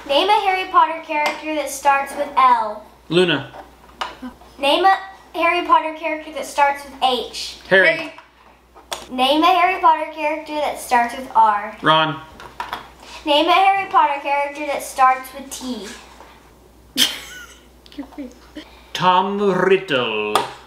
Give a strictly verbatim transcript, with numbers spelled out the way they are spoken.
Name a Harry Potter character that starts with L. Luna. Name a Harry Potter character that starts with H. Harry. Harry. Name a Harry Potter character that starts with R. Ron. Name a Harry Potter character that starts with T. Tom Riddle.